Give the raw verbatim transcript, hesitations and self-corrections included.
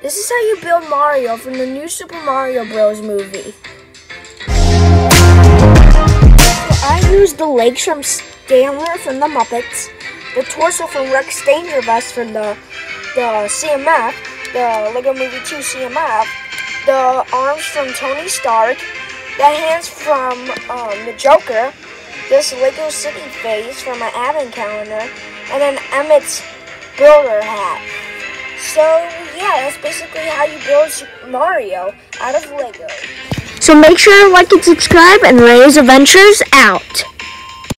This is how you build Mario from the new Super Mario Bros. Movie. I used the legs from Stanler from the Muppets, the torso from Rex Dangerous from the, the C M F, the Lego Movie two C M F, the arms from Tony Stark, the hands from um, the Joker, this Lego City face from an advent calendar, and then Emmett's builder hat. So yeah, that's basically how you build Super Mario out of Lego. So make sure to like and subscribe, and Ray's Adventures out.